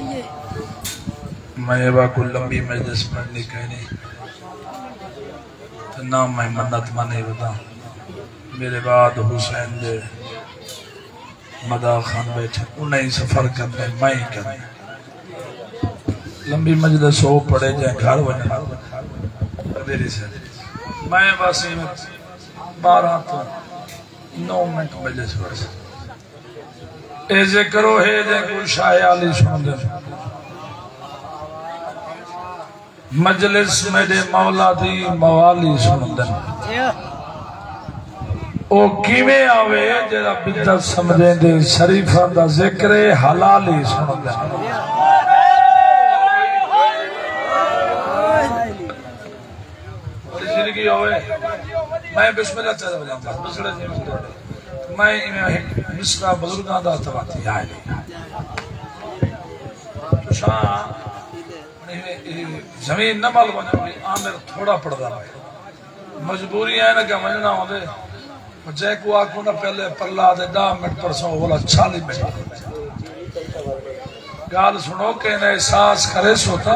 मैं को लंबी मजलिस पढ़नी कहनी तो ना मैं मन्नत माने बता मेरे बाद हुसैन दे मदा खान बैठे उन्हें सफर करने मैं ही करने लंबी मजलिस हो पड़े जाए घर वजना देरी से मैं बस 12 तो 9 मिनट मजलिस बस ऐसे करो है जे कोई शाह आली सुन दे मजलिस मेरे मौला दी मवाली सुन दे ओ किवें आवे जेड़ा बिदत समझे दे शरीफा दा जिक्र हलाली सुन दे जिंदगी होवे मैं बिस्मिल्लाह चल बजाऊंगा दूसरे जी मैं एक मिसरा बुजुर्गां दा तवाती आए तो शाह जमीन न मल बने आमिर थोड़ा पड़दा मजबूरी है ना कि मजना होंदे जै को आखो ना पहले परला दे 10 मिनट परसों बोला 40 मिनट गाल सुनो के ना एहसास करे सोता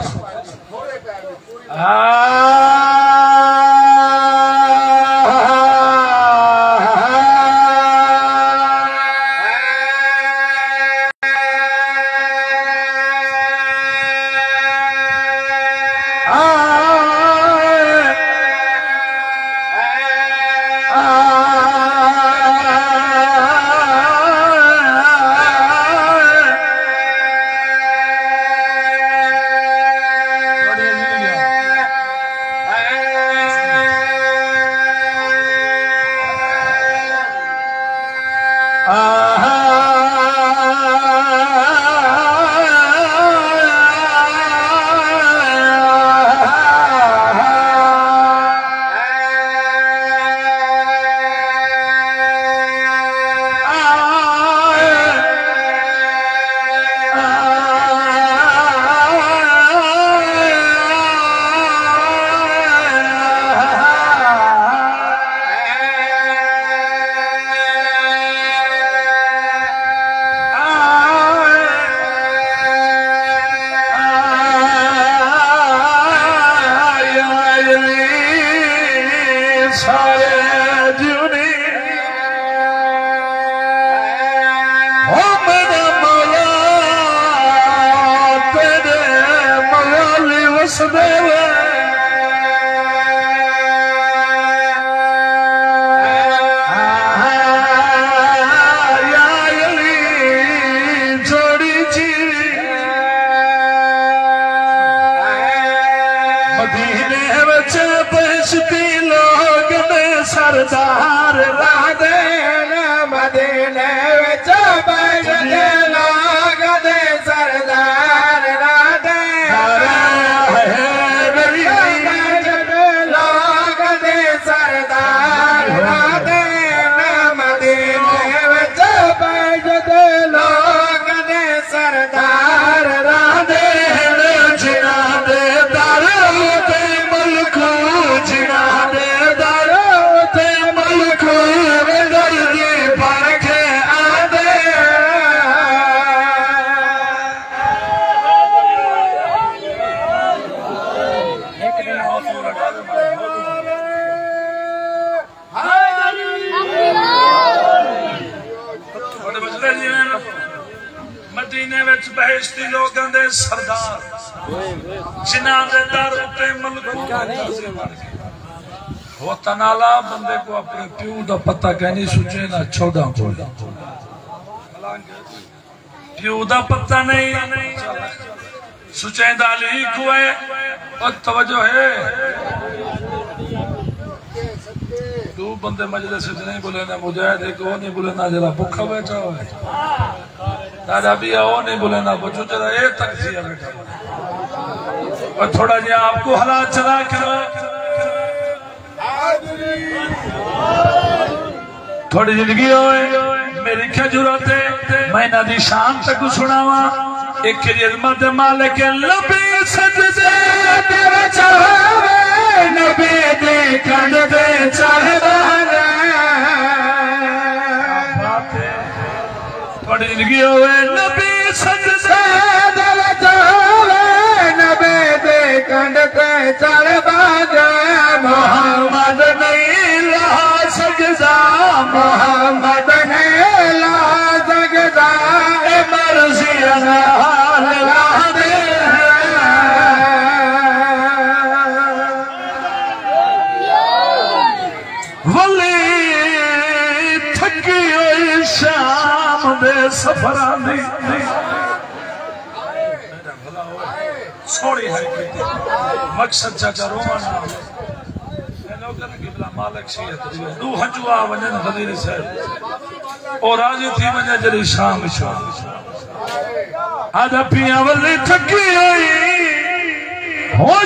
तनाला बंदे को अपने प्यू का पता कहनी सुचे ना 14 को प्यू का पता नहीं सुचे दाली खुए और तवज्जो है दो बंदे मजलिस से नहीं बोले ना मुजाहिद एक वो नहीं बोले ना जरा भूखा बैठा हुआ है दादा भी वो नहीं बोले ना बच्चों जरा ये तक जिया बैठा और थोड़ा जिया आपको हालात चला करो थोड़ी जिंदगी होए मेरी क्या जरूरत है मैं ना दी शान तक सुनावा एक अजमत मालिक लबे सजदे तेरे चाहवे नबी दे कंधे चाहदा थोड़ी जिंदगी होए नबी सजदे तेरे सफर आंदी सोड़ी है मकसद चाचा रोमाना मालिक दू हंजुआ वजन खदीर साहब और आज थी वजह जरी शाम आधा पिया वली थकी आई हो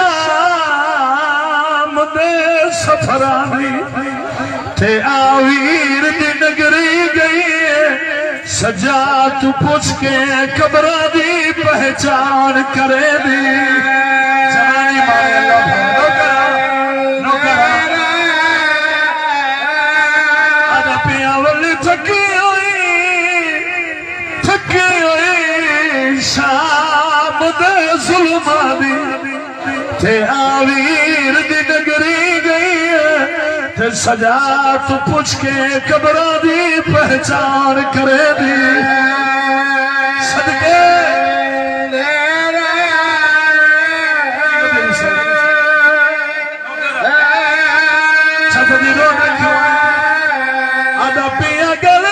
शाम दे सफरानी ते आवीर दी नगरी गई सजा तू पूछ के कब्रा दी पहचान करे दी जवानी मारे आधा पिया वली थकी शाम दे जुल्मा दी ते आवीर दी नगरी गई ते सजा तू पूछ के कब्रा दी पहचान करे दी सदके आधा पिया गल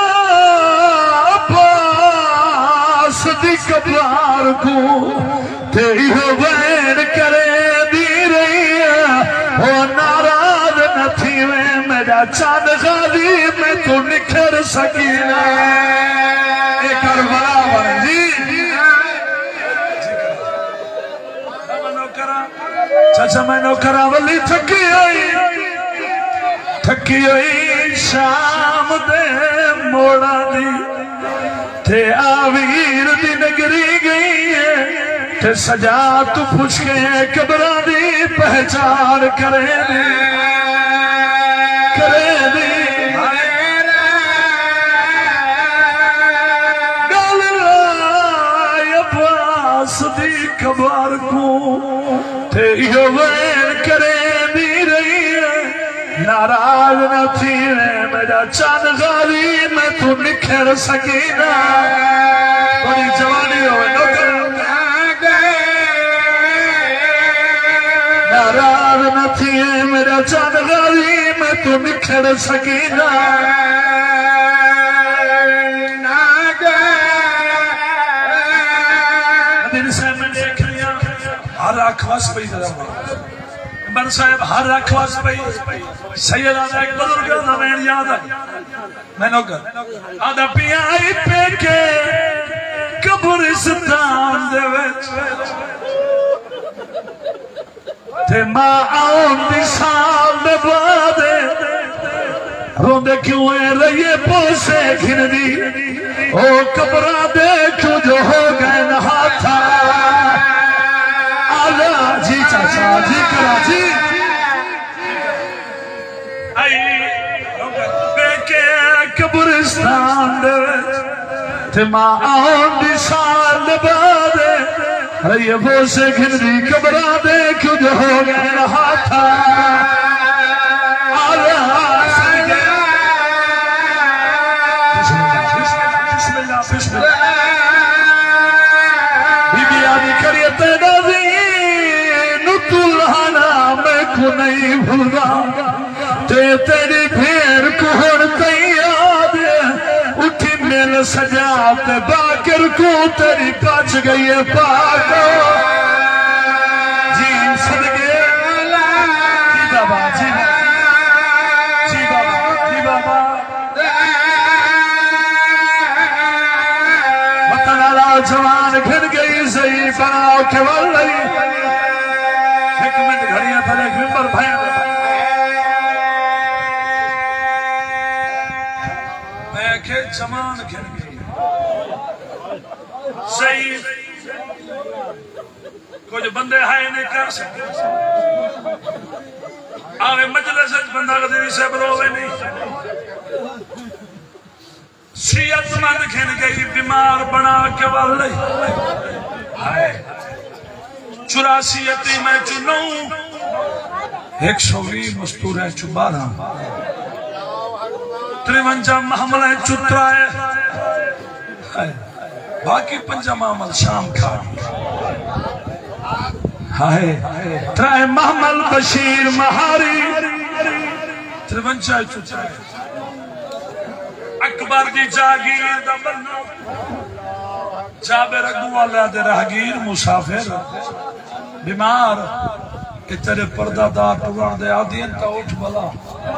कबार को तेरी वैन करे दी रही हो नाराज न थी मैं मेरा चांद खाली मैं तो निखर सकीना एक बराबर जी चाचा मैं नौकरा वाली थकी हुई शाम दे मोड़ा दी ते आवीर दी नगरी गई ते सजा तू पूछ के कब्रा दी पहचान करे दी गल अब्बास दी कबार को ते यो वैन करे दी रही नाराज न थी मेरा चांद गाली मैं तू निखर सकीना बड़ी जवानी हो नाराज न थी मेरा चांद गाली मैं तू निखर सकीना हर आखवास पे बन साहब हर आखवास पे सैयद आदा एक बुजुर्ग दा नाम याद है मैनू कर आदा पिया आई पेके कब्रिस्तान दे विच ते मां आउण दी साल दे बाद रोंदे क्यों है रहिए पोसे घिरदी ओ कब्रां दे क्यों जो हो गए नहाथा आला जी चाचा जी कराची कब्रिस्तान ते मां आउण दी साल बाद रहिए बोसे घिरदी कब्रां दे क्यों जो हो गए हाथा बीबी आदि करिए तेरा नुतुल्हाना मैं को नहीं भूलगा ते तेरी भेड़ को हर तैयार उठी मिल सजात बाकर को तेरी बच गई है पाको जी सदके जी बाबा जी बाबा वतन वाला जवान घिर गई सही बनाओ के वाली एक मिनट घड़ियां थले मिंबर भाई जमान घिर गई सही कुछ बंदे है नहीं कर सकते आवे मजलिस बंदा कदे भी सब रोवे नहीं सेहतमंद घिर गई बीमार बना के वाले 84 में चुनू 120 मस्तूर है 12 53 मामला चुतरा है बाकी 5 मामल शाम खा हाय 3 महमल बशीर महारी 53 चुतरा अकबर दी जागीर दा बन्ना जाबे रगू वाला दे राहगीर मुसाफिर बीमार कि तेरे पर्दादार टुरण दे आदीन तो उठ भला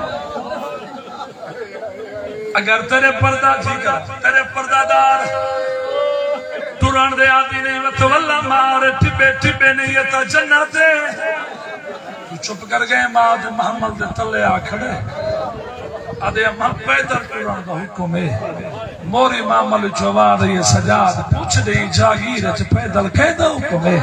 अगर तेरे पर्दा ठीक है तेरे पर्दादार टुरण दे आदि ने वल्ला मार टिबे टिबे नहीं ये तो जन्नते तू चुप कर गए माद मोहम्मद दे तले आ खड़े आदे अम्मा पैदल टुरण दा हुक्म है मोरी मामल चवाद ये सजाद पूछ दे जागीर च पैदल कहदा हुक्म है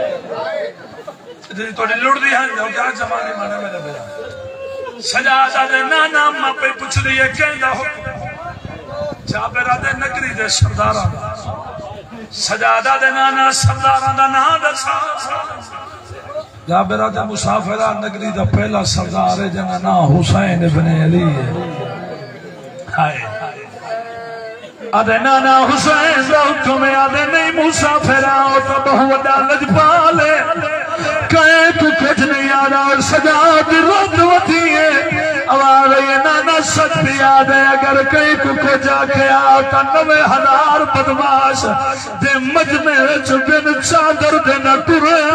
जी तोड़ी लुड़दी हन जो क्या जमाने माने मेरे बेटा सजादा दे नाना अम्मा पे पूछ दी है कहदा हुक्म जाबेरा दे नगरी दे सरदारां सजादा दे नाना सरदारां दा नाम दसा जाबेरा दे मुसाफिरा नगरी दा पहला सरदार है जिन्ना नाम हुसैन इब्ने अली है हाय आदे नाना हुसैन दा हुक्म आदे नहीं मुसाफिरा ओ तो बहुत बड़ा लजपाल है कहे तू कुछ नहीं याद और सजाद रोत वती है आवाज ये नाना सच भी याद है अगर कहीं को जाके आता 90,000 बदमाश दे मजमे बिन चादर दे न टुरया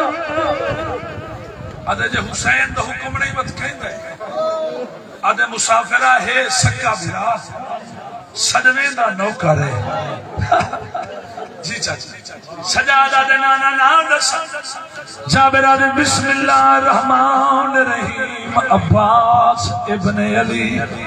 आदे जे हुसैन दा हुक्म नहीं मत कहंदा आदे मुसाफिरा है सक्का भिरा सजने दा नौकर है जी चाचा सजादा दे नाना नाम दस जाबिरा दे बिस्मिल्लाहिर रहमानिर रहीम अब्बास इब्ने अली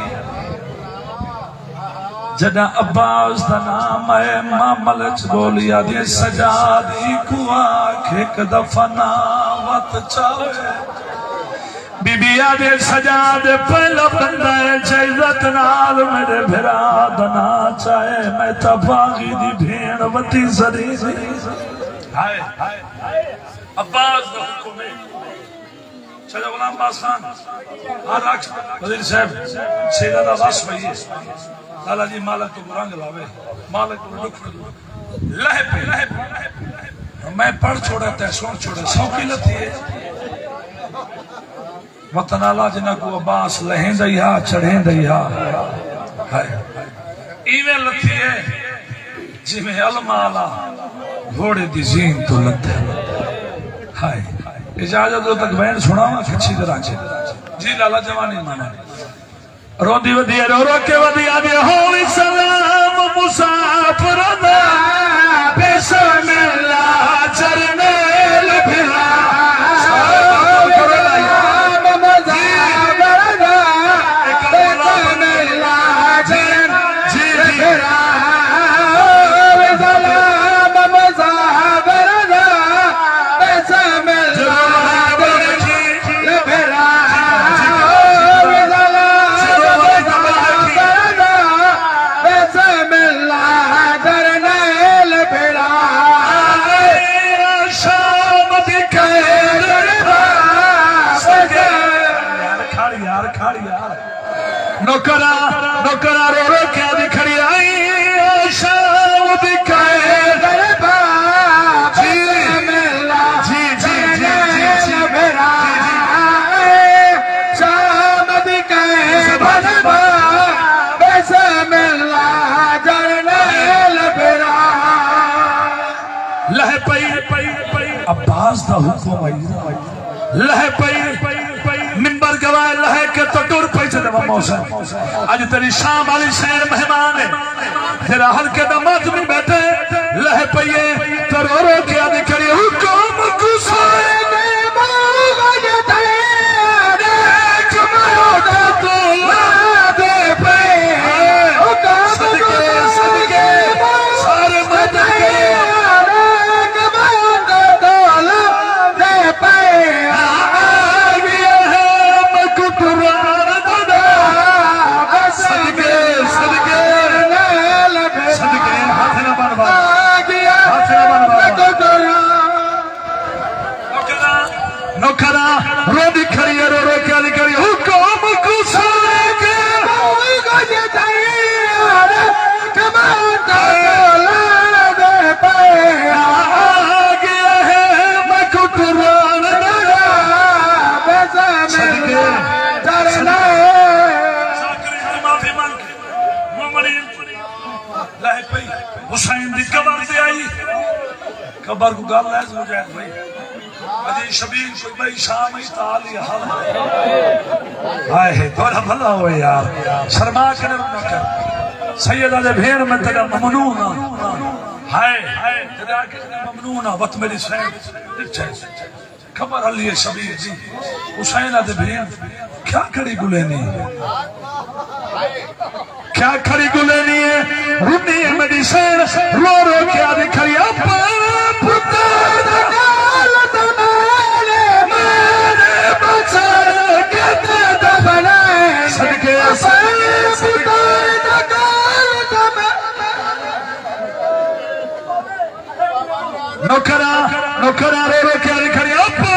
जदा अब्बास दा नाम है मामल च बोलिया दे सजादी को आंख एक दफा ना वत चावे बीबिया दे सजाद पहला बंदा है इज्जत नाल मेरे भिरा दना चाहे मैं तबागी दी भेड़ वती सदी हाय अब्बास दा हुक्म है चलो गुलाम अब्बास खान हां राख वजीर साहब सेना दा वास भई लाला जी मालक तो रंग लावे मालक को दुख लह पे मैं पढ़ छोड़ा ते सुन छोड़ा सौकी लती है वतनाला जिन्ना को अब्बास लहेंदा ही हा चढ़ेंदा ही हा हाय इवे लथी है जिवें अलमाला घोड़े दी जीन तो लथे हाय इजाजत दो तक बयान सुनावा अच्छी तरह से जी लाला जवानी माना रोदी वदिया रो रो के वदिया दे होली सलाम मुसाफिर दा बिस्मिल्लाह चरनेल भिरा नौकरा नौकरा रो रो क्या दिखड़ी आई शाम दिखाए जी जी जी जी जी मेरा शाम दिखाए वैसे मिला जरनेल बेरा लह पई अब्बास दा हुक्म आई लह पई मिंबर गवाए लह के तो टुर पई मौसम आज तेरी शाम वाली शहर मेहमान है तेरा हल्के दमाद में बैठे लह पइए तो रो रो के आदि खड़ी हुक्म गुस्से ने बावज थे देख मरो तो ला दे पे हुक्म सदके सारे मत के देख मरो तो ला दे पे सदके सदके हाथ न बनवा दी कबर से आई कबर को गल है हो जाए भाई अजी शबीर कोई भाई शाम ही ताल ही हाल हाय है तोरा भला हो यार शर्मा कर सैयदा दे भेड़ में तेरा ममनून हाय तेरा के ममनून वत मेरी सैन खबर अली शबीर जी हुसैन दे भेड़ क्या खड़ी गुलेनी क्या खड़ी गुलेनी है रुनी है मेरी सैन रो रो क्या दिखाई अपना पुत्र नौकरा नौकरा रो रो क्या दिखाई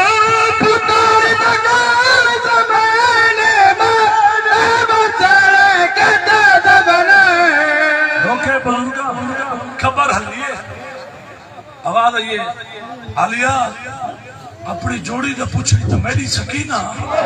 खबर हलिए आवाज आइए आलिया अपनी जोड़ी तो पूछी तो मेरी सकीना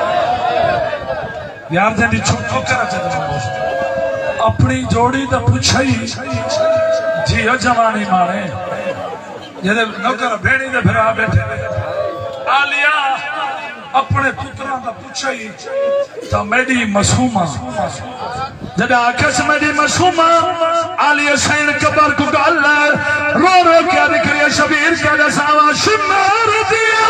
यार जल्दी छुट्टो करा अपनी जोड़ी तो पूछी जियो जवानी माने जेदे नौकर भेड़ी दे फिर बैठे आलिया अपने पुत्रा का पूछी तो मेरी मासूमा जब आकाश मेरी मासूमा आलिया सैन कबर को गाल रो रो क्या दिख रही है शबीर क्या दसावा शिमार दिया